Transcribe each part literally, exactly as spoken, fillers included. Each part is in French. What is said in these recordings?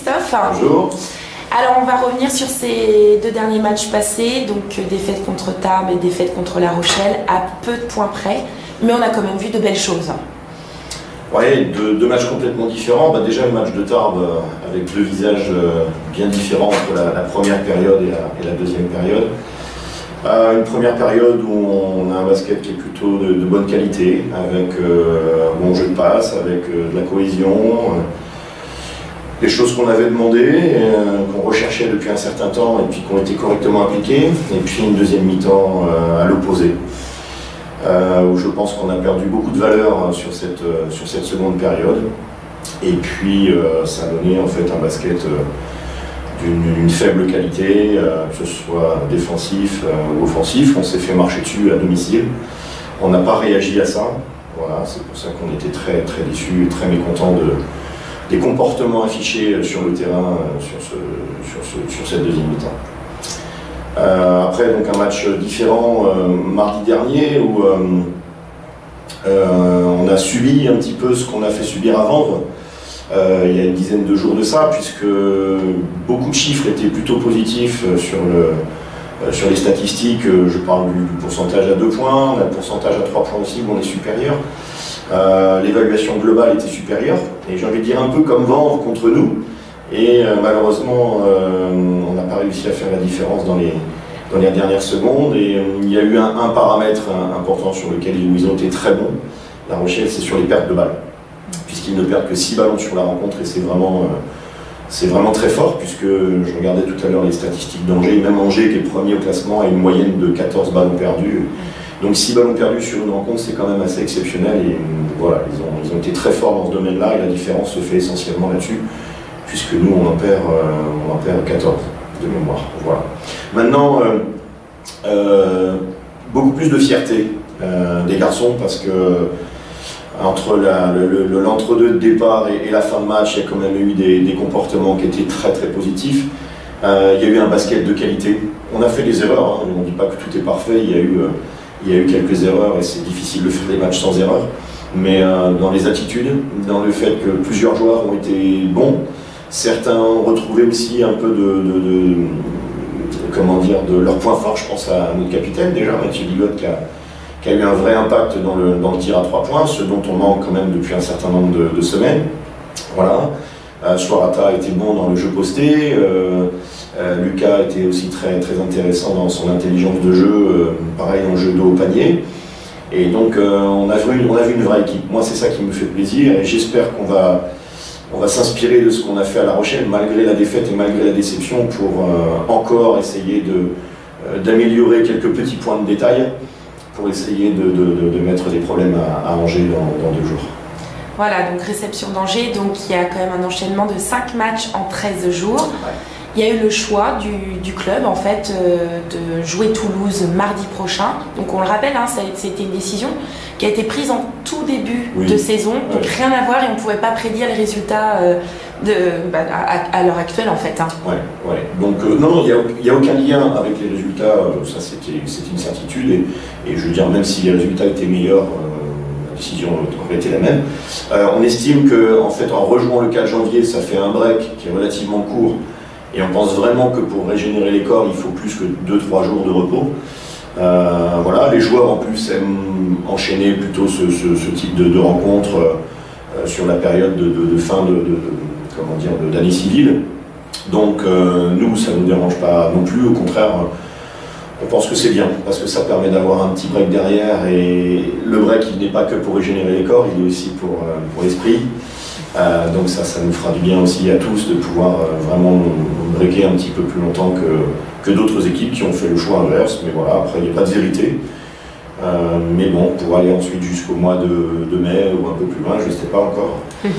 Christophe. Bonjour. Alors on va revenir sur ces deux derniers matchs passés, donc défaite contre Tarbes et défaite contre La Rochelle, à peu de points près, mais on a quand même vu de belles choses. Oui, deux, deux matchs complètement différents. Bah, déjà le match de Tarbes euh, avec deux visages euh, bien différents entre la, la première période et la, et la deuxième période. Euh, une première période où on a un basket qui est plutôt de, de bonne qualité, avec euh, un bon jeu de passe, avec euh, de la cohésion, euh, des choses qu'on avait demandées, euh, qu'on recherchait depuis un certain temps et puis qui ont été correctement appliquées. Et puis une deuxième mi-temps euh, à l'opposé, euh, où je pense qu'on a perdu beaucoup de valeur sur cette, euh, sur cette seconde période. Et puis euh, ça a donné en fait un basket euh, d'une faible qualité, euh, que ce soit défensif euh, ou offensif. On s'est fait marcher dessus à domicile. On n'a pas réagi à ça. Voilà, c'est pour ça qu'on était très, très déçus et très mécontents de, des comportements affichés sur le terrain euh, sur, ce, sur, ce, sur cette deuxième mi-temps. Euh, après, donc un match différent euh, mardi dernier où euh, euh, on a subi un petit peu ce qu'on a fait subir à Vanves. Euh, il y a une dizaine de jours de ça, puisque beaucoup de chiffres étaient plutôt positifs sur, le, euh, sur les statistiques. Je parle du, du pourcentage à deux points, on a le pourcentage à trois points aussi où on est supérieur. Euh, L'évaluation globale était supérieure, et j'ai envie de dire un peu comme Vanves contre nous. Et euh, malheureusement, euh, on n'a pas réussi à faire la différence dans les, dans les dernières secondes. Et euh, il y a eu un, un paramètre un, important sur lequel ils ont été très bons. La Rochelle, c'est sur les pertes de balles, puisqu'ils ne perdent que six ballons sur la rencontre, et c'est vraiment, euh, c'est vraiment très fort, puisque je regardais tout à l'heure les statistiques d'Angers, même Angers qui est premier au classement a une moyenne de quatorze ballons perdus. Donc six ballons perdus sur une rencontre, c'est quand même assez exceptionnel, et voilà, ils ont, ils ont été très forts dans ce domaine-là, et la différence se fait essentiellement là-dessus, puisque nous on en perd, euh, on en perd quatorze de mémoire. Voilà. Maintenant, euh, euh, beaucoup plus de fierté euh, des garçons, parce que entre l'entre-deux de départ et, et la fin de match, il y a quand même eu des, des comportements qui étaient très très positifs. Euh, il y a eu un basket de qualité. On a fait des erreurs, hein. On ne dit pas que tout est parfait, il y a eu, euh, il y a eu quelques erreurs et c'est difficile de faire des matchs sans erreur. Mais euh, dans les attitudes, dans le fait que plusieurs joueurs ont été bons, certains ont retrouvé aussi un peu de, de, de, de comment dire, de leur point fort. Je pense à notre capitaine déjà, Mathieu Bigot, qui a qui a eu un vrai impact dans le, dans le tir à trois points, ce dont on manque quand même depuis un certain nombre de, de semaines. Voilà. Euh, Suarata a été bon dans le jeu posté, euh, euh, Lucas était aussi très, très intéressant dans son intelligence de jeu, euh, pareil dans le jeu de haut panier. Et donc euh, on, a vu, on a vu une vraie équipe. Moi c'est ça qui me fait plaisir, et j'espère qu'on va, on va s'inspirer de ce qu'on a fait à La Rochelle, malgré la défaite et malgré la déception, pour euh, encore essayer d'améliorer euh, quelques petits points de détail, pour essayer de, de, de mettre des problèmes à, à Angers dans, dans deux jours. Voilà, donc réception d'Angers, donc il y a quand même un enchaînement de cinq matchs en treize jours. Ouais. Il y a eu le choix du, du club en fait euh, de jouer Toulouse mardi prochain. Donc on le rappelle, hein, c'était une décision qui a été prise en tout début oui. de saison, donc ouais. rien à voir, et on ne pouvait pas prédire les résultats euh, de, bah, à, à l'heure actuelle en fait. Hein. Ouais, ouais. Donc euh, non, il n'y a, a aucun lien avec les résultats, euh, ça c'était une certitude, et, et je veux dire, même si les résultats étaient meilleurs, euh, la décision aurait été la même. Euh, on estime que en fait, en rejouant le quatre janvier, ça fait un break qui est relativement court, et on pense vraiment que pour régénérer les corps, il faut plus que deux trois jours de repos. Euh, voilà, les joueurs en plus aiment enchaîner plutôt ce, ce, ce type de, de rencontres euh, sur la période de, de, de fin de, de, de comment dire, d'année civile. Donc euh, nous, ça ne nous dérange pas non plus, au contraire, on pense que c'est bien, parce que ça permet d'avoir un petit break derrière, et le break, il n'est pas que pour régénérer les corps, il est aussi pour, euh, pour l'esprit. Euh, donc ça, ça nous fera du bien aussi à tous de pouvoir euh, vraiment breaker un petit peu plus longtemps que, que d'autres équipes qui ont fait le choix inverse. Mais voilà, après il n'y a pas de vérité. Euh, mais bon, pour aller ensuite jusqu'au mois de, de mai ou un peu plus loin, je ne sais pas encore.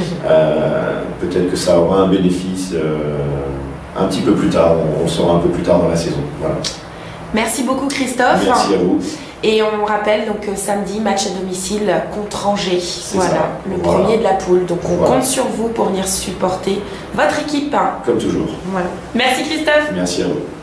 Euh, Peut-être que ça aura un bénéfice euh, un petit peu plus tard, on, on le saura un peu plus tard dans la saison. Voilà. Merci beaucoup Christophe. Merci à vous. Et on rappelle donc euh, samedi, match à domicile contre Angers. Voilà, ça. le Voilà. premier de la poule. Donc on voilà. compte sur vous pour venir supporter votre équipe. Comme toujours. Voilà. Merci Christophe. Merci à vous.